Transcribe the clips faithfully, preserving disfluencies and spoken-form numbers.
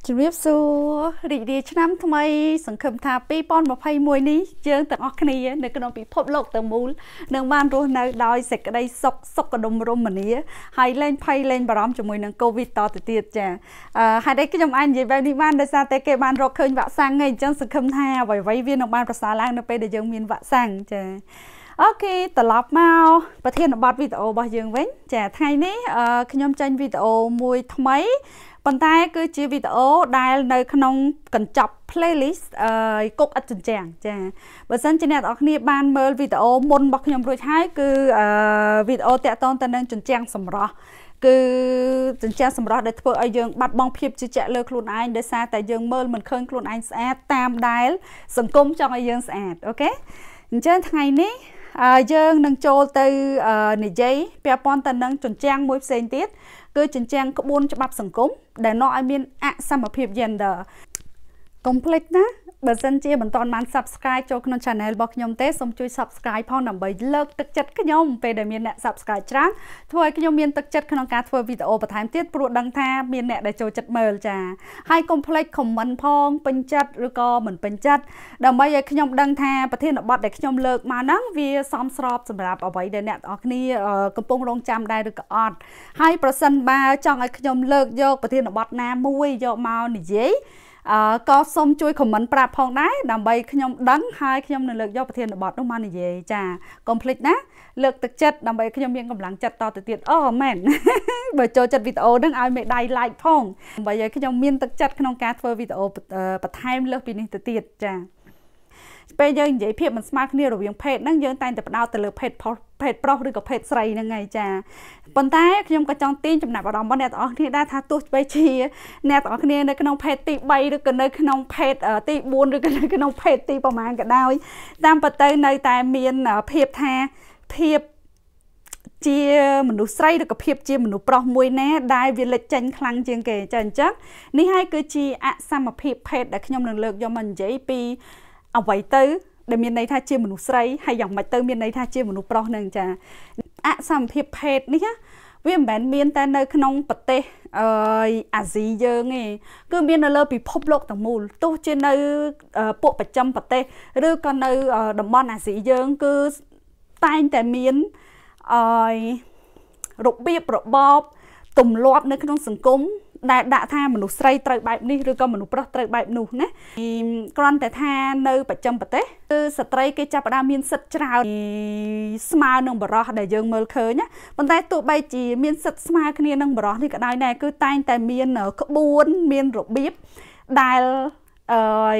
ជំរាបសួររីករាយឆ្នាំថ្មីសង្ឃឹមថាពីរពាន់ម្ភៃមួយនេះយើងទាំងអស់គ្នានៅក្នុងពិភពលោកទាំងមូលនឹងបានរស់នៅដោយសេចក្តីសុខសុខដុមរមនាហើយលែងភ័យលែងបារម្ភជាមួយនឹងកូវីដតទៅទៀតចាអឺហើយតែខ្ញុំអាចនិយាយបែបនេះបានដោយសារតែគេបានរកឃើញវ៉ាក់សាំងហើយអញ្ចឹងសង្ឃឹមថាអ្វីៗវានឹងបានប្រសើរឡើងនៅពេលដែលយើងមានវ៉ាក់សាំងចាអូខេត្រឡប់មកប្រធានបទវីដេអូរបស់យើងវិញចាថ្ងៃនេះខ្ញុំចេញវីដេអូមួយថ្មីប៉ុន្តែគឺជាវីដេអូដែលនៅក្នុងកញ្ចប់ playlist អឺគុកឥតជញ្ជាំងចាបើសិនជាអ្នកនរគ្នាបានមើលវីដេអូមុនរបស់ខ្ញុំរួចហើយគឺអឺវីដេអូតាក់ទងទៅនឹងជញ្ជាំងសម្រស់គឺជញ្ជាំងសម្រស់ដែលធ្វើឲ្យយើងបាត់បង់ភាពជឿជាក់លើខ្លួនឯងដោយសារតែយើងមើលមិនឃើញខ្លួនឯងស្អាតតាមដែលសង្គមចង់ឲ្យយើងស្អាតអូខេអញ្ចឹងថ្ងៃនេះយើងនឹងចូលទៅនិយាយពាក់ព័ន្ធទៅនឹងជញ្ជាំងមួយផ្សេងទៀតគឺជញ្ជាំងក្បួនច្បាប់សង្គមដែលនាំឲ្យមានអសមភាព gender កុំភ្លេចណាបើសិនជាមិនទាន់បាន subscribe ចូលក្នុង channel របស់ខ្ញុំទេសូមជួយ subscribe ផងដើម្បីលើកទឹកចិត្តខ្ញុំពេលដែលមានអ្នក subscribe ច្រើនធ្វើឲ្យខ្ញុំមានទឹកចិត្តក្នុងការធ្វើវីដេអូបន្ថែមទៀតព្រោះដឹងថាមានអ្នកដែលចូលចិត្តមើលចាហើយកុំភ្លេច comment ផងពេញចិត្តឬក៏មិនពេញចិត្តដើម្បីឲ្យខ្ញុំដឹងថាប្រធានបទដែលខ្ញុំលើកមកហ្នឹងវាសមស្របសម្រាប់អ្វីដែលអ្នកនរគ្នាកំពុងរងចាំដែរឬក៏អត់ហើយប្រសិនបើចង់ឲ្យខ្ញុំលើកយកប្រធានបទណាមួយយកមកនិយាយអឺក៏សូមជួយ comment ប្រាប់ផងដែរដើម្បីខ្ញុំដឹងហើយខ្ញុំនឹងលើកយកប្រធានបទនោះមកនិយាយចាកុំភ្លេចណាលើកទឹកចិត្តដើម្បីខ្ញុំមានកម្លាំងចិត្តតទៅទៀតអូមែនបើចូលចិត្តវីដេអូហ្នឹងឲ្យមេដៃ like ផងដើម្បីឲ្យខ្ញុំមានទឹកចិត្តក្នុងការធ្វើវីដេអូបន្ថែមលើសពីនេះទៅទៀតចាពេលយើងនិយាយភាពមិនស្មើគ្នារវាងភេទហ្នឹងយើងតែងតែផ្ដោតទៅលើភេទភេទប្រុសឬក៏ភេទស្រីហ្នឹងហើយចាប៉ុន្តែខ្ញុំក៏ចង់ទាញចំណាប់អារម្មណ៍របស់អ្នកទាំងអស់គ្នាដែរថាទោះបីជាអ្នកទាំងអស់គ្នានៅក្នុងភេទទីបីឬក៏នៅក្នុងភេទទីបួនឬក៏នៅក្នុងភេទទីប្រមាណក៏ដោយតាមពិតទៅនៅតែមានភាពថាភាពជាមនុស្សស្រីឬក៏ភាពជាមនុស្សប្រុសមួយណាដែលវាលេចចេញខ្លាំងជាងគេចាអញ្ចឹងនេះហើយគឺជាអសមភាពភេទដែលខ្ញុំនឹងលើកយកមកនិយាយពីអ្វីទៅដែលមានន័យថាជាមនុស្សស្រីហើយយ៉ាងម៉េចទៅមានន័យថាជាមនុស្សប្រុសនឹងចាអសមភាពភេទនេះវាមិនមែនមានតែនៅក្នុងប្រទេសអឺអាស៊ីយើងទេគឺមាននៅលើពិភពលោកទាំងមូលទោះជានៅពួកប្រចាំប្រទេសឬក៏នៅតំបន់អាស៊ីយើងគឺតែងតែមានអឺរបៀបរបបទម្លាប់នៅក្នុងសង្គមដែលដាក់ថាមនុស្សស្រីត្រូវបែបនេះឬក៏មនុស្សប្រុសត្រូវបែបនោះណាគ្រាន់តែថានៅប្រចាំប្រទេសគឺស្ត្រីគេចាប់ផ្ដើមមានសិទ្ធិច្រើនស្មើនឹងបរិសុទ្ធដែលយើងមើលឃើញណាប៉ុន្តែទោះបីជាមានសិទ្ធិស្មើគ្នានឹងបរិសុទ្ធនេះក៏ដោយដែរគឺតែងតែមានក្បួនមានរបៀបដែលអឺ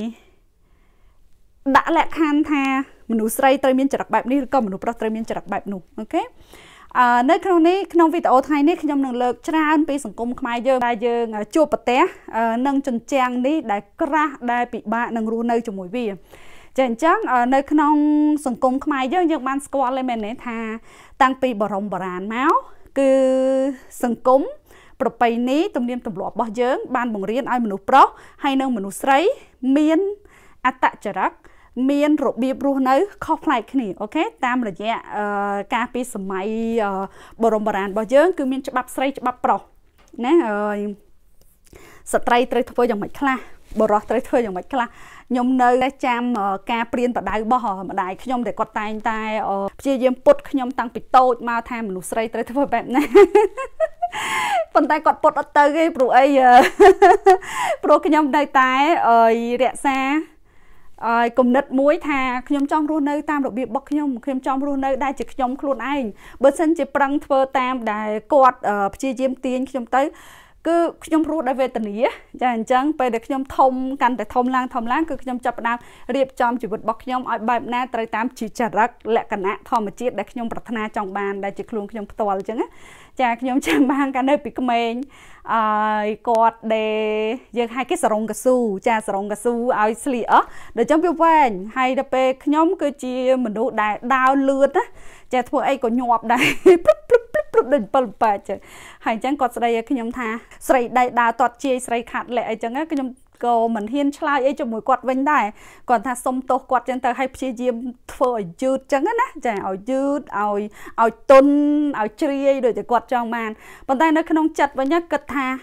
ដាក់លក្ខខណ្ឌថាមនុស្សស្រីត្រូវមានចរិតបែបនេះឬក៏មនុស្សប្រុសត្រូវមានចរិតបែបនោះអូខេអឺនៅក្នុងនេះក្នុងវីដេអូថ្ងៃនេះខ្ញុំនឹងលើកច្រើនពីសង្គមខ្មែរយើងដែលយើងជួបប្រទះនឹងជញ្ជាំងនេះដែលក្រាស់ដែលពិបាកនឹងរស់នៅជាមួយវាចាអញ្ចឹងនៅក្នុងសង្គមខ្មែរយើងយើងបានស្គាល់ហើយមែនទេថាតាំងពីបរមបុរាណមកគឺសង្គមប្រពៃណីទំនៀមទម្លាប់របស់យើងបានបង្រៀនឲ្យមនុស្សប្រុសហើយនិងមនុស្សស្រីមានអត្តចរិតមានរបៀបរស់នៅខុសប្លែកគ្នាអូខេតាមរយៈការពីសម័យបរមបុរាណរបស់យើងគឺមានច្បាប់ស្រីច្បាប់ប្រុសណាហើយស្ត្រីត្រូវធ្វើយ៉ាងម៉េចខ្លះបុរសត្រូវធ្វើយ៉ាងម៉េចខ្លះខ្ញុំនៅតែចាំការព្រៀនបដៅរបស់ម្ដាយខ្ញុំដែលគាត់តែងតែព្យាយាមពុតខ្ញុំតាំងពីតូចមកថាមនុស្សស្រីត្រូវធ្វើបែបណាប៉ុន្តែគាត់ពុតអត់ទៅទេព្រោះអីព្រោះខ្ញុំនៅតែរក្សាឲ្យគំនិតមួយថាខ្ញុំចង់រស់នៅតាមរបៀបរបស់ខ្ញុំខ្ញុំចង់រស់នៅដែលជាខ្ញុំខ្លួនឯងបើសិនជាប្រឹងធ្វើតាមដែលគាត់ព្យាយាមទាញខ្ញុំទៅគឺខ្ញុំរស់ដោយវេទនាចាអញ្ចឹងពេលដែលខ្ញុំធំកាន់តែធំឡើងធំឡើងគឺខ្ញុំចាប់ផ្ដើមរៀបចំជីវិតរបស់ខ្ញុំឲ្យបែបណាត្រូវតាមជាចរិតលក្ខណៈធម្មជាតិដែលខ្ញុំប្រាថ្នាចង់បានដែលជាខ្លួនខ្ញុំផ្ទាល់អញ្ចឹងណាចាខ្ញុំចាំបានកាលនៅពីក្មេងអើយគាត់ដែលយើងហៅគេសរងកស៊ូចាសរងកស៊ូឲ្យស្លៀកអស់ដល់ចឹងវាវែងហើយដល់ពេលខ្ញុំគឺជាមនុស្សដែលដើរលឿនណាចាធ្វើអីក៏ញាប់ដែរព្រុបព្រុបព្រុបព្រុបដូច7 8ចឹងហើយអញ្ចឹងគាត់ស្ដីឲ្យខ្ញុំថាស្រីដៃដើរតត់ជាយស្រីខាត់លែកអីចឹងខ្ញុំក៏មិនហ៊ានឆ្លើយអីជាមួយគាត់វិញដែរគាត់ថាសុំទោសគាត់ចឹងទៅឲ្យព្យាយាមធ្វើឲ្យយឺតចឹងណាចាឲ្យយឺតឲ្យឲ្យទុនឲ្យជ្រាយដូចតែគាត់ចង់បានប៉ុន្តែនៅក្នុងចិត្តវិញគិតថា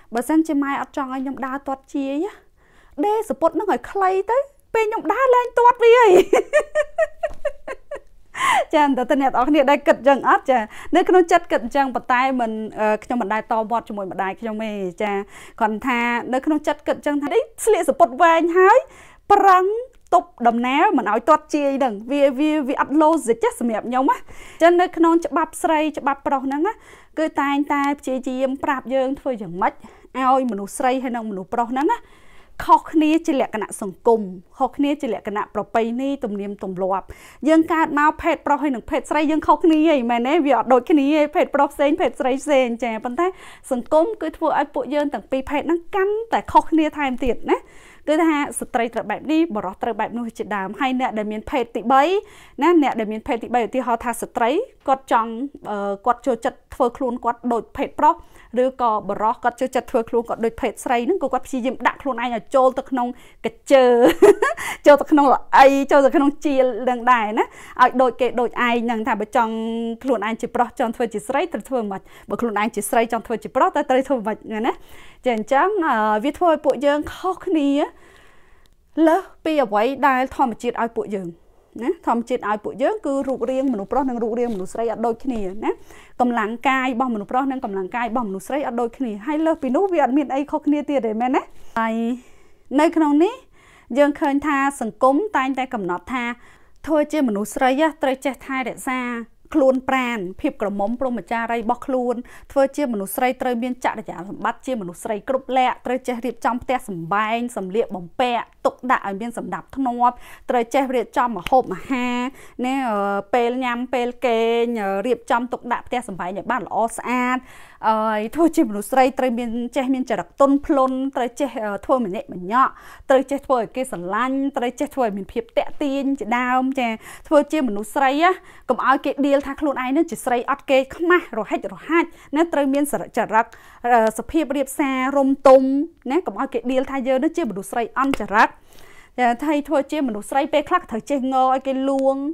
បើសិនជាម៉ែអត់ចង់ឲ្យខ្ញុំដើរទាត់ជាយដេសពុតនឹងឲ្យខ្លីទៅពេលខ្ញុំដើរឡើងទាត់វាហើយចាតើតើអ្នកនរគ្នាដែលគិតចឹងអត់ចានៅក្នុងចិត្តគិតចឹងប៉ុន្តែមិនខ្ញុំមិនដែលតវត្តជាមួយម្ដាយខ្ញុំទេចាគាត់ថានៅក្នុងចិត្តគិតចឹងថាស្លៀកសពុតវែងហើយប្រឹងទប់ដំណើរមិនឲ្យទាត់ជាយហ្នឹងវាវាវាអត់ logic ទេសម្រាប់ខ្ញុំណាចឹងនៅក្នុងច្បាប់ស្រីច្បាប់ប្រុសហ្នឹងណាគឺតែងតែព្យាយាមប្រាប់យើងធ្វើយ៉ាងម៉េចឲ្យមនុស្សស្រីហើយនិងមនុស្សប្រុសហ្នឹងណាខុសគ្នាជាលក្ខណៈសង្គមខុសគ្នាជាលក្ខណៈប្រពៃណីទំនៀមទម្លាប់យើងកើតមកភេទប្រុសហើយនិងភេទស្រីយើងខុសគ្នាហីមែនទេវាអត់ដូចគ្នាទេភេទប្រុសផ្សេងភេទស្រីផ្សេងចាប៉ុន្តែសង្គមគឺធ្វើឲ្យពួកយើងទាំងពីរភេទហ្នឹងកាន់តែខុសគ្នាថែមទៀតណាគឺថាស្ត្រីត្រូវបែបនេះបរិសុទ្ធត្រូវបែបនោះជាដើមហើយអ្នកដែលមានភេទទី3ណាអ្នកដែលមានភេទទី3ឧទាហរណ៍ថាស្ត្រីគាត់ចង់គាត់ចូលចិត្តធ្វើខ្លួនគាត់ដូចភេទប្រុសឬក៏បរិសុទ្ធគាត់ចូលចិត្តធ្វើខ្លួនគាត់ដូចភេទស្រីហ្នឹងក៏គាត់ព្យាយាមដាក់ខ្លួនឯងឲ្យចូលទៅក្នុងកញ្ជើចូលទៅក្នុងអីចូលទៅក្នុងជាលនឹងដែរណាឲ្យដូចគេដូចឯងហ្នឹងថាបើចង់ខ្លួនឯងជាប្រុសចង់ធ្វើជាស្រីត្រូវធ្វើមិនបើខ្លួនឯងជាស្រីចង់ធ្វើជាប្រុសតែត្រូវធ្វើមិនណាចាអញ្ចឹងវាធ្វើឲ្យពួកយើងខុសគ្នាលើសពីអ្វីដែលធម្មជាតិឲ្យពួកយើងណាធម្មជាតិឲ្យពួកយើងគឺរូបរាងមនុស្សប្រុសនិងរូបរាងមនុស្សស្រីអត់ដូចគ្នាណាកម្លាំងកាយរបស់មនុស្សប្រុសនិងកម្លាំងកាយរបស់មនុស្សស្រីអត់ដូចគ្នាហើយលើសពីនោះវាអត់មានអីខុសគ្នាទៀតទេមែនណាហើយនៅក្នុងនេះយើងឃើញថាសង្គមតែងតែកំណត់ថាធ្វើជាមនុស្សស្រីត្រូវចេះថែរក្សាខ្លួនប្រាណភាពក្រមុំព្រហ្មចារីរបស់ខ្លួនធ្វើជាមនុស្សស្រីត្រូវមានចរិយាសម្បត្តិជាមនុស្សស្រីគ្រប់លក្ខត្រូវចេះរៀបចំផ្ទះសម្បែងសម្លៀកបំពាក់ទុកដាក់ឲ្យមានសម្ដាប់ធ្នាប់ត្រូវចេះរៀបចំម្ហូបអាហារណាពេលញ៉ាំពេលគេងរៀបចំទុកដាក់ផ្ទះសម្បែងឲ្យបានល្អស្អាតអឺធ្វើជាមនុស្សស្រីត្រូវមានចេះមានចរិតទន់ភ្លន់ត្រូវចេះធ្វើម្នាក់ម្នាក់ត្រូវចេះធ្វើឲ្យគេស្រឡាញ់ត្រូវចេះធ្វើឲ្យមានភាពតាក់ទាញជាដើមចាធ្វើជាមនុស្សស្រីណាកុំឲ្យគេដៀលថាខ្លួនឯងនឹងជាស្រីអត់គេខ្មាស់រហិចរហាច់ណាត្រូវមានចរិតសភាពរៀបសាររំទុំណាកុំឲ្យគេដៀលថាយើងនឹងជាមនុស្សស្រីអន់ចរិតតែថៃធ្វើជាមនុស្សស្រីពេលខ្លះត្រូវចេះងឲ្យគេលួង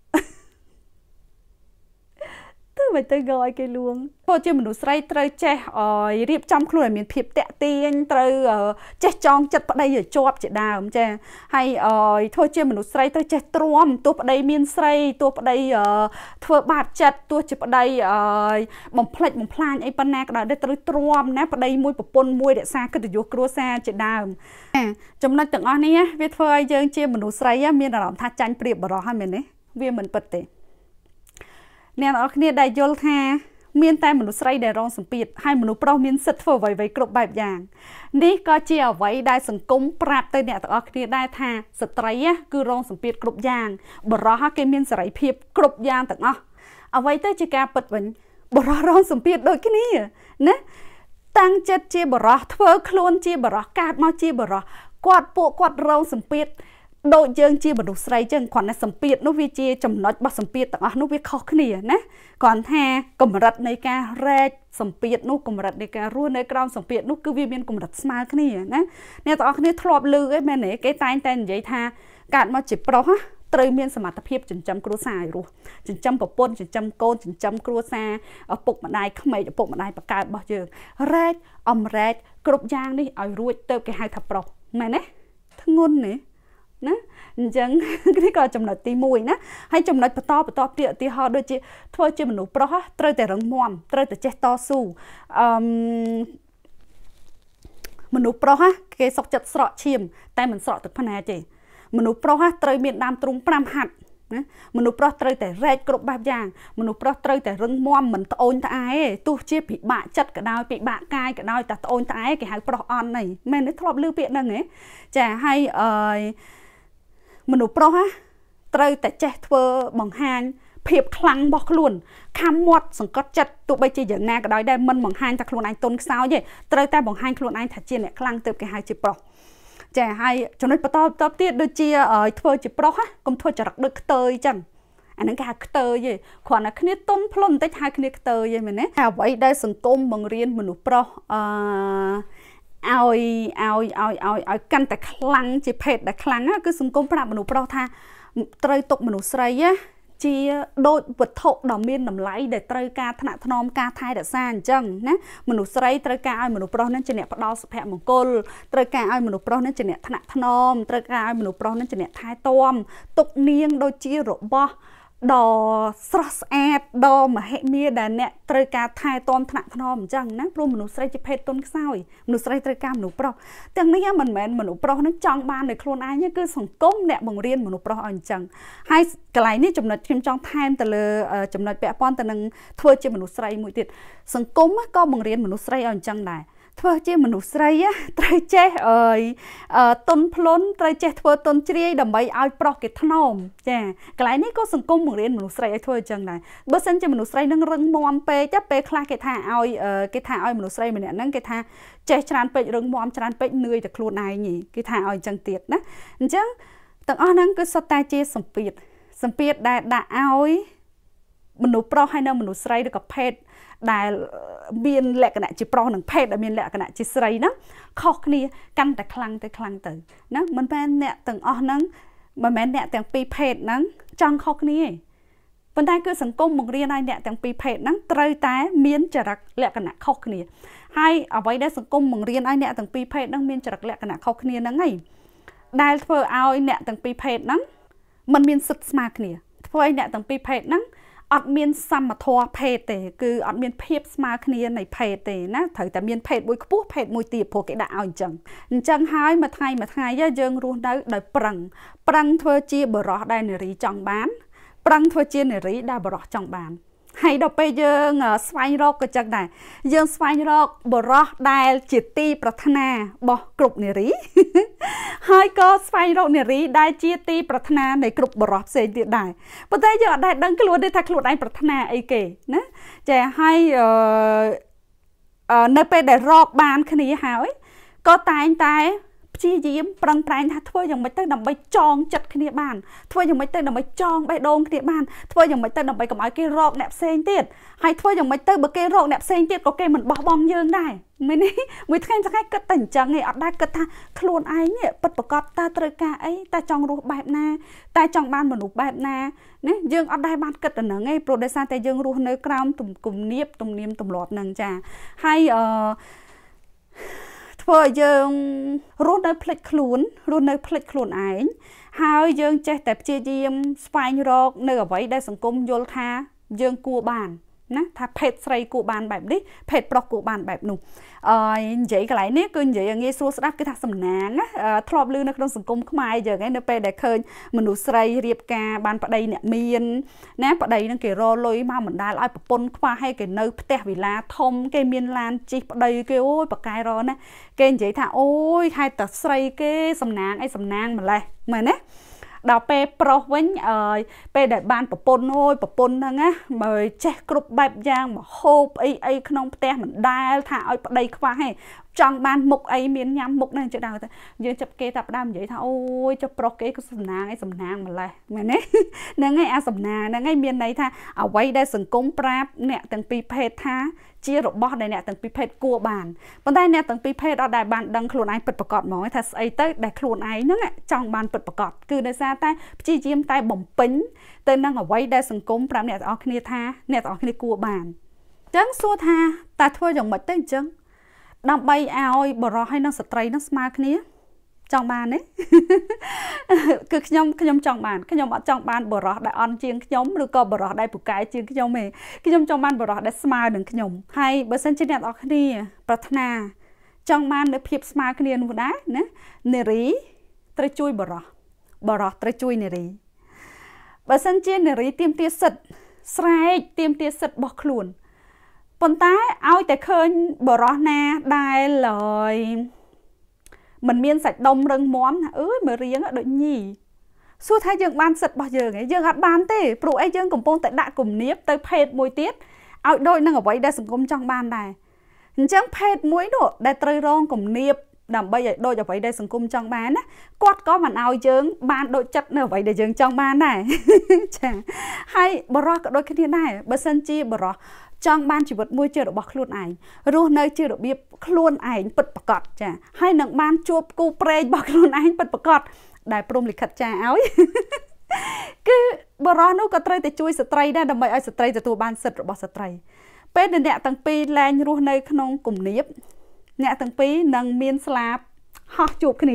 ទៅមិនទៅងឲ្យគេលួងព្រោះជាមនុស្សស្រីត្រូវចេះឲ្យរៀបចំខ្លួនឲ្យមានភាពតាក់ទាញត្រូវចេះចងចិត្តប្តីឲ្យជាប់ជាដើមចាហើយឲ្យធ្វើជាមនុស្សស្រីត្រូវចេះទ្រាំទោះប្តីមានស្រីទោះប្តីធ្វើបាបចិត្តទោះជាប្តីឲ្យបំផ្លិចបំផ្លាញអីប៉ុណ្ណាក៏ដោយត្រូវទ្រាំណាប្តីមួយប្រពន្ធមួយរក្សាកិត្តិយសគ្រួសារជាដើមចំណុចទាំងអស់នេះវាធ្វើឲ្យយើងជាមនុស្សស្រីមានអារម្មណ៍ថាចាញ់ប្រៀបបរិសុទ្ធហើយមែនទេវាមិនពិតទេអ្នកនរគ្នាដែលយល់ថាមានតែមនុស្សស្រីដែលរងសម្ពាធហើយមនុស្សប្រុសមានសិទ្ធិធ្វើអ្វីៗគ្រប់បែបយ៉ាងនេះក៏ជាអ្វីដែលសង្គមប្រាប់ទៅអ្នកទាំងអស់គ្នាដែរថាស្ត្រីគឺរងសម្ពាធគ្រប់យ៉ាងបរិសុទ្ធគេមានសេរីភាពគ្រប់យ៉ាងទាំងអស់អ្វីទៅជាការពិតវិញបរិសុទ្ធរងសម្ពាធដូចគ្នាណាតាំងចិត្តជាបរិសុទ្ធធ្វើខ្លួនជាបរិសុទ្ធកើតមកជាបរិសុទ្ធគាត់ពួកគាត់រងសម្ពាធដូចយើងជាមនុស្សស្រីចឹងគ្រាន់តែសម្ពាធនោះវាជាចំណុចរបស់សម្ពាធទាំងអស់នោះវាខុសគ្នាណាគ្រាន់ថាកម្រិតនៃការរែកសម្ពាធនោះកម្រិតនៃការរស់នៅក្រោមសម្ពាធនោះគឺវាមានកម្រិតស្មើគ្នាណាអ្នកទាំងអស់គ្នាធ្លាប់ឮអីមែនទេគេតែងតែនិយាយថាកើតមកជាប្រុសត្រូវមានសមត្ថភាពចិញ្ចឹមគ្រួសារឲ្យរស់ចិញ្ចឹមប្រពន្ធចិញ្ចឹមកូនចិញ្ចឹមគ្រួសារឪពុកម្ដាយក្មេកឪពុកម្ដាយបកើតរបស់យើងរែកអំរែកគ្រប់យ៉ាងនេះឲ្យរួចទៅគេហៅថាប្រុសមែនទេធ្ងន់ទេណាអញ្ចឹងនេះក៏ចំណុចទី1ណាហើយចំណុចបន្តបន្តទៀតឧទាហរណ៍ដូចជាធ្វើជាមនុស្សប្រុសត្រូវតែរឹងមាំត្រូវតែចេះតស៊ូអឺមនុស្សប្រុសគេសុកចិត្តស្រកឈាមតែមិនស្រកទឹកភ្នែកទេមនុស្សប្រុសត្រូវមានដើមទ្រូង5ហាត់ណាមនុស្សប្រុសត្រូវតែរែកគ្រប់បែបយ៉ាងមនុស្សប្រុសត្រូវតែរឹងមាំមិនត្អូញត្អែទេទោះជាពិបាកចិត្តក៏ដោយពិបាកកាយក៏ដោយតែត្អូញត្អែគេហៅប្រុសអន់ហីមែនទេធ្លាប់ឮពាក្យហ្នឹងហ៎ចាហើយអឺមនុស្សប្រុសត្រូវតែចេះធ្វើបង្ហាញភាពខ្លាំងរបស់ខ្លួនខំមាត់សង្កត់ចិត្តទោះបីជាយ៉ាងណាក៏ដោយដែរមិនបង្ហាញតែខ្លួនឯងទុនខ្សោយទេត្រូវតែបង្ហាញខ្លួនឯងថាជាអ្នកខ្លាំងទើបគេហៅជាប្រុសចាហើយចំណុចបន្តបន្តទៀតដូចជាធ្វើជាប្រុសកុំធ្វើចរិតដូចខ្ទើយចឹងអាហ្នឹងគេហៅខ្ទើយទេគ្រាន់តែគ្នាទុនភ្លុនបន្តិចហៅគ្នាខ្ទើយទេមែនទេអ្វីដែលសង្គមបង្រៀនមនុស្សប្រុសអឺឲ្យឲ្យឲ្យឲ្យឲ្យកាន់តែខ្លាំងជាភេទដែលខ្លាំងគឺសង្គមប្រាប់មនុស្សប្រុសថាត្រូវទុកមនុស្សស្រីជាដូចវត្ថុដ៏មានតម្លៃដែលត្រូវការថ្នាក់ថ្នមការថែរក្សាអញ្ចឹងណាមនុស្សស្រីត្រូវការឲ្យមនុស្សប្រុសនឹងជាអ្នកផ្ដល់សុភមង្គលត្រូវការឲ្យមនុស្សប្រុសនឹងជាអ្នកថ្នាក់ថ្នមត្រូវការឲ្យមនុស្សប្រុសនឹងជាអ្នកថែទាំទុកនាងដូចជារបស់ដ៏ស្រស់ស្អាតដ៏មហិមាដែលអ្នកត្រូវការថែទាំថ្នាក់ថ្នមអញ្ចឹងណាព្រោះមនុស្សស្រីជាភេទទុនខ្សោយមនុស្សស្រីត្រូវការមនុស្សប្រុសទាំងនេះមិនមែនមនុស្សប្រុសនឹងចង់បានដោយខ្លួនឯងទេគឺសង្គមអ្នកបង្រៀនមនុស្សប្រុសឲ្យអញ្ចឹងហើយកន្លែងនេះចំណុចខ្ញុំចង់ថែមទៅលើចំណុចពាក់ព័ន្ធទៅនឹងធ្វើជាមនុស្សស្រីមួយទៀតសង្គមក៏បង្រៀនមនុស្សស្រីឲ្យអញ្ចឹងដែរធ្វើជាមនុស្សស្រីត្រូវចេះអើយតុនភ្លុនត្រូវចេះធ្វើតុនជ្រាយដើម្បីឲ្យប្រុសគេថ្នមចាកន្លែងនេះក៏សង្គមបង្រៀនមនុស្សស្រីឲ្យធ្វើអញ្ចឹងដែរបើសិនជាមនុស្សស្រីនឹងរឹងមាំពេកពេលខ្លះគេថាឲ្យគេថាឲ្យមនុស្សស្រីម្នាក់ហ្នឹងគេថាចេះច្រើនពេករឹងមាំច្រើនពេកនឿយតែខ្លួនឯងគេថាឲ្យអញ្ចឹងទៀតណាអញ្ចឹងទាំងអស់ហ្នឹងគឺសុទ្ធតែជាសម្ពាធសម្ពាធដែលដាក់ឲ្យមនុស្សប្រុសហើយនៅមនុស្សស្រីឬក៏ភេទដែលមានលក្ខណៈជាប្រុសនិងភេទដែលមានលក្ខណៈជាស្រីហ្នឹងខុសគ្នាកាន់តែខ្លាំងទៅខ្លាំងទៅណាមិនមែនអ្នកទាំងអស់ហ្នឹងមិនមែនអ្នកទាំងពីរភេទហ្នឹងចង់ខុសគ្នាទេប៉ុន្តែគឺសង្គមបង្រៀនឲ្យអ្នកទាំងពីរភេទហ្នឹងត្រូវតែមានចរិតលក្ខណៈខុសគ្នាហើយអ្វីដែលសង្គមបង្រៀនឲ្យអ្នកទាំងពីរភេទហ្នឹងមានចរិតលក្ខណៈខុសគ្នាហ្នឹងឯងដែលធ្វើឲ្យអ្នកទាំងពីរភេទហ្នឹងมันមានសិទ្ធិស្មើគ្នាធ្វើឲ្យអ្នកទាំងពីរភេទហ្នឹងអត់មានសមធម៌ភេទទេគឺអត់មានភាពស្មើគ្នានៃភេទទេណាត្រូវតែមានភេទមួយខ្ពស់ភេទមួយទាបព្រោះគេដាក់ឲ្យអញ្ចឹងអញ្ចឹងហើយមួយថ្ងៃមួយថ្ងៃយើងរស់នៅដោយប្រឹងប្រឹងធ្វើជាបរិសដែលនារីចង់បានប្រឹងធ្វើជានារីដែលបរិសចង់បានហើយដល់ពេលយើងស្វែងរកក៏ចឹងដែរយើងស្វែងរកបរិសដែលជាទីប្រាថ្នារបស់គ្រប់នារីហើយក៏ស្វែងរកនារីដែលជាទីប្រាថ្នានៃគ្រប់បរិសផ្សេងទៀតដែរប៉ុន្តែយើងអត់ដែលដឹងខ្លួនទេថាខ្លួនឯងប្រាថ្នាអីគេណាចាហើយនៅពេលដែលរកបានគ្នាហើយក៏តែងតែព្យាយាមប្រឹងប្រែងថាធ្វើយ៉ាងម៉េចទៅដើម្បីចងចិត្តគ្នាបានធ្វើយ៉ាងម៉េចទៅដើម្បីចងបេះដូងគ្នាបានធ្វើយ៉ាងម៉េចទៅដើម្បីកុំឲ្យគេរកអ្នកផ្សេងទៀតហើយធ្វើយ៉ាងម៉េចទៅបើគេរកអ្នកផ្សេងទៀតក៏គេមិនបោះបង់យើងដែរមែនទេមួយថ្ងៃថ្ងៃគិតតែអញ្ចឹងឯងអត់ដែរគិតថាខ្លួនឯងនេះពិតប្រាកដតើត្រូវការអីតើចង់រស់បែបណាតើចង់បានមនុស្សបែបណាណាយើងអត់ដែរបានគិតទៅហ្នឹងឯងព្រោះដោយសារតែយើងរស់នៅក្រោមគំនាបទំនៀមទម្លាប់ហ្នឹងចាហើយអឺធ្វើឲ្យយើងរស់នៅផ្លិចខ្លួនរស់នៅផ្លិចខ្លួនឯងហើយយើងចេះតែព្យាយាមស្វែងរកនៅអ្វីដែលសង្គមយល់ថាយើងគួរបានណាថាភេទស្រីគួរបានបែបនេះភេទប្រុសគួរបានបែបនោះអឺនិយាយកន្លែងនេះគឺនិយាយងាយស្រួលស្ដាប់គឺថាសំណាងណាធ្លាប់ឮនៅក្នុងសង្គមខ្មែរយើងឯងនៅពេលដែលឃើញមនុស្សស្រីរៀបការបានប្តីអ្នកមានណាប្តីនឹងគេរលុយមកបណ្ដាលឲ្យប្រពន្ធខ្វះឲ្យគេនៅផ្ទះវិឡាធំគេមានឡានជិះប្តីគេអូយប៉កែរណាគេនិយាយថាអូយហេតុតែស្រីគេសំណាងអីសំណាងម្លេះមែនទេដល់ពេលប្រុសវិញអើយពេលដែលបានប្រពន្ធអូយប្រពន្ធហ្នឹងណាបើចេះគ្រប់បែបយ៉ាងមកហូបអីអីក្នុងផ្ទះមិនដែលថាឲ្យប្តីខ្វះទេចង់បានមុខអីមានញ៉ាំមុខហ្នឹងចេះដល់ទៅយើងចាប់គេតាផ្ដើមនិយាយថាអូយចុះប្រុសគេក៏សំណាងឯសំណាងម្លេះមែនទេហ្នឹងឯងអាសំណាងហ្នឹងឯងមានន័យថាអ្វីដែលសង្គមប្រាប់អ្នកទាំងពីរភេទថាជារបស់ដែលអ្នកទាំងពីរភេទគួរបានប៉ុន្តែអ្នកទាំងពីរភេទអត់ដែលបានដឹងខ្លួនឯងពិតប្រាកដហ្មងថាស្អីទៅដែលខ្លួនឯងហ្នឹងចង់បានពិតប្រាកដគឺដោយសារតែព្យាយាមតែបំពេញទៅនឹងអ្វីដែលសង្គមប្រាប់អ្នកទាំងអស់គ្នាថាអ្នកទាំងអស់គ្នាគួរបានអញ្ចឹងសួរថាតើធ្វើយ៉ាងម៉េចទៅអញ្ចឹងដើម្បីឲ្យបរិសុទ្ធហើយនឹងស្ត្រីនឹងស្មើគ្នាចង់បានទេគឺខ្ញុំខ្ញុំចង់បានខ្ញុំអត់ចង់បានបរិសុទ្ធដែលអន់ជាងខ្ញុំឬក៏បរិសុទ្ធដែលពូកែជាងខ្ញុំទេខ្ញុំចង់បានបរិសុទ្ធដែលស្មើនឹងខ្ញុំហើយបើសិនជាអ្នកទាំងអស់គ្នាប្រាថ្នាចង់បាននូវភាពស្មើគ្នានោះដែរណានារីត្រូវជួយបរិសុទ្ធបរិសុទ្ធត្រូវជួយនារីបើសិនជានារីទាមទារសិទ្ធិស្រែកទាមទារសិទ្ធិរបស់ខ្លួនប៉ុន្តែឲ្យតែឃើញបរិសុទ្ធណាដែលឡើយមិនមានសាច់ដុំរឹងមាំណាអើយមើលរៀងដូចញីសួរថាយើងបានសិទ្ធិរបស់យើងឯងយើងអត់បានទេព្រោះអីយើងកំពុងតែដាក់គំនាបទៅភេទមួយទៀតឲ្យដូចនឹងអ្វីដែលសង្គមចង់បានដែរអញ្ចឹងភេទមួយនោះដែលត្រូវរងគំនាបដើម្បីឲ្យដូចអ្វីដែលសង្គមចង់បានណាគាត់ក៏មិនឲ្យយើងបានដូចចិត្តនៅអ្វីដែលយើងចង់បានដែរចាហើយបរិសុទ្ធក៏ដូចគ្នាដែរបើសិនជាបរិសុទ្ធចង់បានជីវិតមួយជារបស់ខ្លួនឯងរស់នៅជារបៀបខ្លួនឯងពិតប្រាកដចាហើយនឹងបានជួបគូព្រេងរបស់ខ្លួនឯងពិតប្រាកដដែលព្រមលិខិតចាឲ្យគឺបរោះនោះក៏ត្រូវតែជួយស្ត្រីដែរដើម្បីឲ្យស្ត្រីទទួលបានសិទ្ធិរបស់ស្ត្រីពេលដែលអ្នកទាំងពីរលែងរស់នៅក្នុងគំនាបអ្នកទាំងពីរនឹងមានស្លាបហោះជួបគ្នា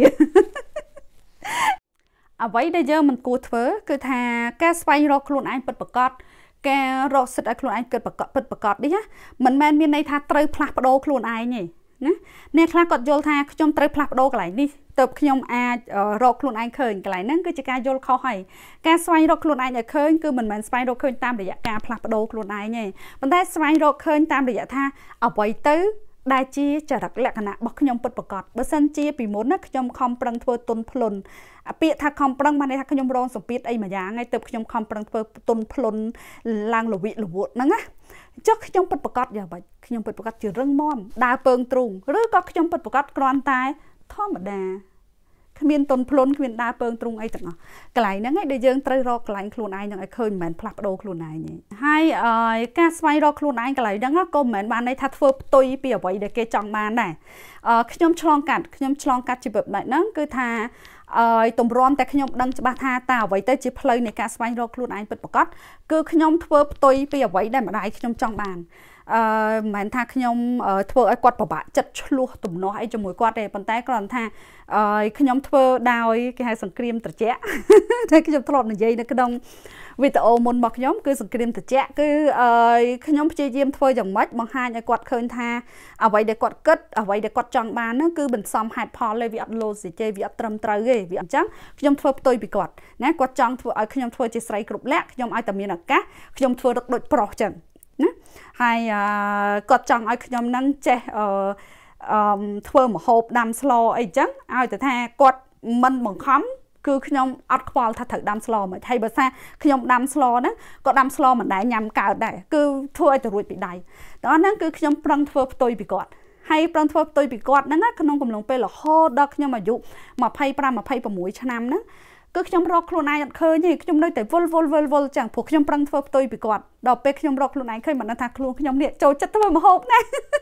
អ្វីដែលយើងមិនគួរធ្វើគឺថាការស្វែងរកខ្លួនឯងពិតប្រាកដការរកសិទ្ធិឲ្យខ្លួនឯងគិតប្រកបពិតប្រាកដនេះណាមិនមែនមានន័យថាត្រូវផ្លាស់ប្ដូរខ្លួនឯងទេណាអ្នកខ្លះគាត់យល់ថាខ្ញុំត្រូវផ្លាស់ប្ដូរកន្លែងនេះទើបខ្ញុំអាចរកខ្លួនឯងឃើញកន្លែងហ្នឹងគឺជាការយល់ខុសហើយការស្វែងរកខ្លួនឯងឲ្យឃើញគឺមិនមែនស្វែងរកឃើញតាមរយៈការផ្លាស់ប្ដូរខ្លួនឯងទេប៉ុន្តែស្វែងរកឃើញតាមរយៈថាអ្វីទៅដែលជាចរិតលក្ខណៈរបស់ខ្ញុំពិតប្រាកដបើសិនជាពីមុនណាខ្ញុំខំប្រឹងធ្វើទុនភ្លុនពាក្យថាខំប្រឹងបានន័យថាខ្ញុំរងសម្ពាធអីមួយយ៉ាងហើយទើបខ្ញុំខំប្រឹងធ្វើទុនភ្លុនឡើងលវិលវក់ហ្នឹងណាចុះខ្ញុំពិតប្រាកដយ៉ាងម៉េចខ្ញុំពិតប្រាកដជារឹងមាំដើរពើងទ្រូងឬក៏ខ្ញុំពិតប្រាកដគ្រាន់តែធម្មតាគ្មានទុនភ្លុនគ្មានដើរពើងទ្រូងអីទាំងអស់កន្លែងហ្នឹងឯងដែលយើងត្រូវរកកន្លែងខ្លួនឯងនឹងឲ្យឃើញមិនមែនផ្លាស់ប្ដូរខ្លួនឯងទេហើយការស្វែងរកខ្លួនឯងកន្លែងហ្នឹងក៏មិនមែនបានន័យថាធ្វើផ្ទុយពីអ្វីដែលគេចង់បានដែរខ្ញុំឆ្លងកាត់ខ្ញុំឆ្លងកាត់ជីវិតបែបហ្នឹងគឺថាឲ្យទម្រាំតែខ្ញុំដឹងច្បាស់ថាតើអ្វីទៅជាផ្លូវនៃការស្វែងរកខ្លួនឯងពិតប្រាកដគឺខ្ញុំធ្វើផ្ទុយពីអ្វីដែលម្ដាយខ្ញុំចង់បានអឺមិនមែនថាខ្ញុំធ្វើឲ្យគាត់ពិបាកចិត្តឆ្លោះទំនាស់អីជាមួយគាត់ទេប៉ុន្តែគ្រាន់ថាអឺខ្ញុំធ្វើដោយគេហៅសង្គ្រាមត្រជាក់តែខ្ញុំធ្លាប់និយាយនៅក្នុងវីដេអូមុនរបស់ខ្ញុំគឺសង្គ្រាមត្រជាក់គឺអឺខ្ញុំព្យាយាមធ្វើយ៉ាងម៉េចបង្ហាញឲ្យគាត់ឃើញថាអ្វីដែលគាត់គិតអ្វីដែលគាត់ចង់បានហ្នឹងគឺបន្សំហេតុផលទេវាអត់ logic ទេវាអត់ត្រឹមត្រូវទេវាអញ្ចឹងខ្ញុំធ្វើផ្ទុយពីគាត់ណាគាត់ចង់ធ្វើឲ្យខ្ញុំធ្វើជាស្រីគ្រប់លក្ខខ្ញុំឲ្យតែមានឱកាសខ្ញុំធ្វើរឹកដូចប្រុសអញ្ចឹងណាហើយគាត់ចង់ឲ្យខ្ញុំហ្នឹងចេះអឺអឺធ្វើម្ហូបដាំស្លអីចឹងឲ្យតែថាគាត់មិនបង្ខំគឺខ្ញុំអត់ខ្វល់ថាត្រូវដាំស្លមិនហើយបើថាខ្ញុំដាំស្លហ្នឹងក៏ដាំស្លមិនដែរញ៉ាំកើតដែរគឺធ្វើឲ្យទៅរួចពីដៃដល់ហ្នឹងគឺខ្ញុំប្រឹងធ្វើផ្ទុយពីគាត់ហើយប្រឹងធ្វើផ្ទុយពីគាត់ហ្នឹងក្នុងកំឡុងពេលរហូតដល់ខ្ញុំអាយុยี่สิบห้า ยี่สิบหกឆ្នាំហ្នឹងគឺខ្ញុំរកខ្លួនឯងអត់ឃើញទេខ្ញុំនៅតែវល់វល់វល់វល់ចឹងព្រោះខ្ញុំប្រឹងធ្វើផ្ទុយពីគាត់ដល់ពេលខ្ញុំរកខ្លួនឯងឃើញមិនដឹងថាខ្លួនខ្ញុំនេះចូលចិត្តធ្វើម្ហូបណា